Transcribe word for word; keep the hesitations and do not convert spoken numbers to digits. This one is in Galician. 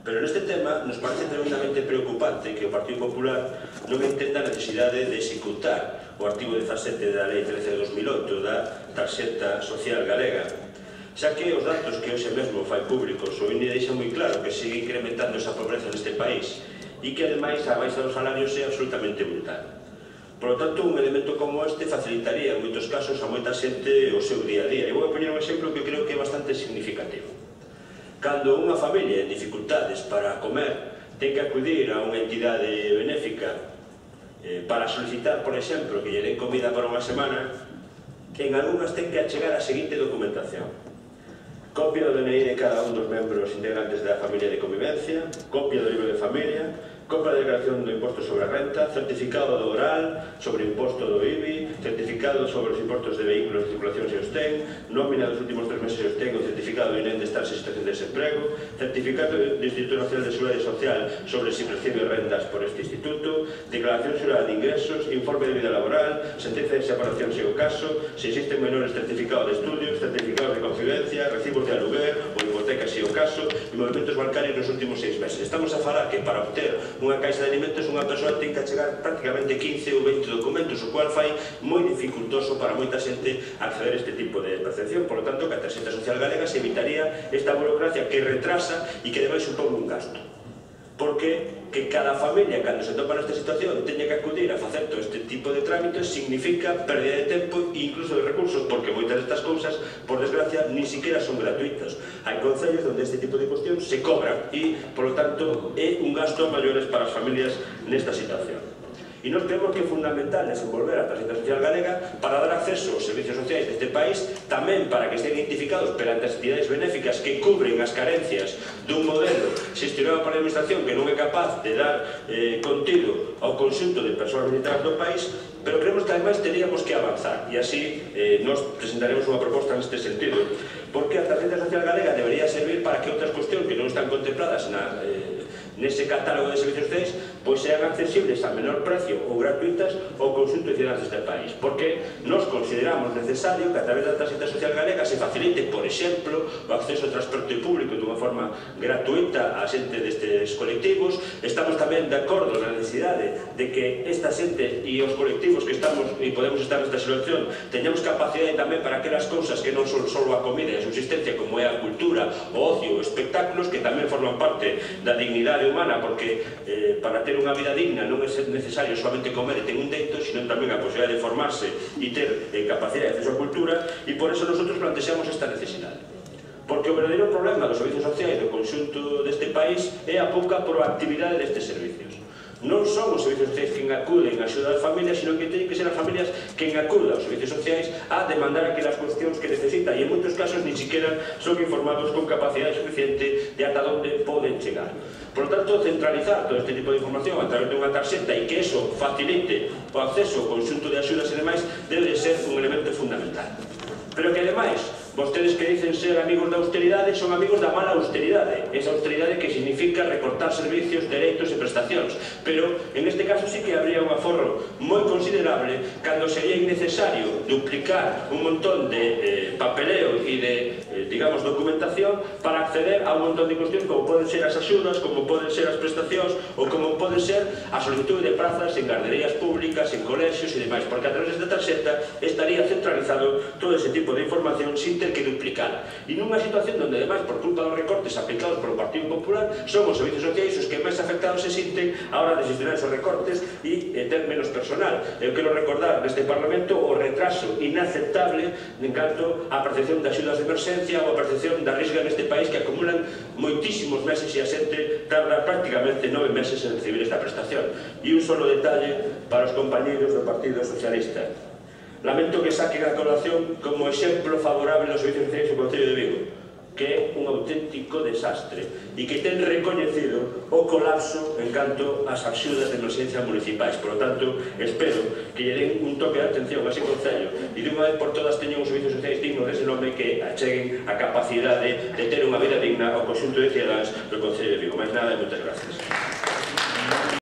Pero neste tema nos parece tremendamente preocupante que o Partido Popular non entenda a necesidade de executar o artigo dezasete da Lei trece de dos mil oito da Tarxeta Social Galega, xa que os datos que hoxe mesmo fai públicos o I N E deixan moi claro que sigue incrementando esa pobreza neste país e que ademais a baixa dos salarios é absolutamente brutal. Por lo tanto, un elemento como este facilitaría en moitos casos a moita xente o seu día a día. E vou poñer un exemplo que creo que é bastante significativo. Cando unha familia en dificultades para comer ten que acudir a unha entidade benéfica eh, para solicitar, por exemplo, que lle den comida para unha semana, en algunhas ten que achegar a seguinte documentación: copia do D N I de cada un dos membros integrantes da familia de convivencia, copia do libro de familia, copia da declaración do imposto sobre a renta, certificado do oral sobre o imposto do I B I, certificado sobre os impostos de vehículos de circulación se os ten, nómina dos últimos tres meses se os ten, o certificado do I N E M de estar en situación de desemprego, certificado do Instituto Nacional de Seguridade Social sobre se recibe rendas por este instituto, declaración xurada de ingresos, informe de vida laboral, sentencia de separación se o caso, se existen menores, certificado de estudios, certificado de convivencia, recibos de aluguer ou hipoteca se o caso, e movimentos bancarios nos últimos seis meses. Estamos a falar que para obter unha caixa de alimentos unha persoa ten que achegar prácticamente quince ou veinte documentos, o cual fai moi dificultoso para moita xente acceder a este tipo de percepción. Por lo tanto, que a Tarxeta Social Galega se evitaría esta burocracia que retrasa e que ademais supón un gasto. Porque que cada familia, cando se topa nesta situación, teña que acudir a facer todo este tipo de trámites significa pérdida de tempo e incluso de recursos, porque moitas destas cousas, por desgracia, ni siquiera son gratuitas. Hai concellos onde este tipo de cuestións se cobran e, por lo tanto, é un gasto a maiores para as familias nesta situación. E nos creemos que é fundamental desenvolver a Tarxeta Social Galega para dar acceso aos servicios sociais deste país, tamén para que estén identificados perante as entidades benéficas que cubren as carencias dun modelo xestionado por a administración que non é capaz de dar eh, contido ao conxunto de persoas militares do país, pero creemos que ademais teríamos que avanzar e así eh, nos presentaremos unha proposta neste sentido, porque a Tarxeta Social Galega debería servir para que outras cuestións que non están contempladas na eh, nese catálogo de servicios sociais pois sean accesibles a menor precio ou gratuitas ao conxunto de cidadanos deste país, porque nos consideramos necesario que a través da Tarxeta Social Galega se facilite, por exemplo, o acceso ao transporte público dunha forma gratuita a xente destes colectivos. Estamos tamén de acordo na necesidade de que esta xente e os colectivos que estamos e podemos estar nesta situación teñamos capacidade tamén para aquelas cousas que non son só a comida e a subsistencia, como é a cultura, o ocio, os espectáculos, que tamén forman parte da dignidade humana, porque eh, para ter unha vida digna non é necesario solamente comer e ter un teito, sino tamén a posibilidade de formarse e ter eh, capacidade de acceso á cultura, e por eso nosotros plantexamos esta necesidade. Porque o verdadeiro problema dos servicios sociais do conxunto deste país é a pouca proactividade destes servicios. Non son os servicios sociais que acuden a axuda das familias, sino que teñen que ser as familias que acuden aos servicios sociais a demandar aquelas cuestións que necesitan, e en moitos casos ni siquiera son informados con capacidade suficiente de ata onde poden chegar. Por lo tanto, centralizar todo este tipo de información a través de unha tarxeta e que eso facilite o acceso ao conxunto de axudas e demais debe de ser un elemento fundamental. Pero que ademais, vostedes que dicen ser amigos da austeridade son amigos da mala austeridade, esa austeridade que significa recortar servicios, dereitos e prestacións, pero en este caso sí que habría un aforro moi considerable cando sería innecesario duplicar un montón de eh, papeleo e de, eh, digamos, documentación para acceder a un montón de cuestións como poden ser as axudas, como poden ser as prestacións ou como poden ser a solicitud de prazas en garderías públicas, en colexios e demais, porque a través desta tarxeta estaría centralizado todo ese tipo de información sin ter que duplicar. E nunha situación onde, ademais, por culpa dos recortes aplicados polo Partido Popular, son os servicios sociais os que máis afectados se sinten a hora de gestionar esos recortes e eh, ter menos personal. Eu quero recordar neste Parlamento o retraso inaceptable en canto á percepción de axudas de emerxencia ou a percepción da risga neste país, que acumulan moitísimos meses e a xente tarda prácticamente nove meses en recibir esta prestación. E un solo detalle para os compañeiros do Partido Socialista. Lamento que saquen a colación como exemplo favorable aos servicios sociais do Concello de Vigo, que é un auténtico desastre e que ten recoñecido o colapso en canto ás axudas de emerxencia municipais. Por lo tanto, espero que lle den un toque de atención a ese Concello e de unha vez por todas teñan os servicios sociais dignos dese nome, que acheguen a capacidade de ter unha vida digna ao conxunto de cidadanos do Concello de Vigo. Mais nada e moitas gracias.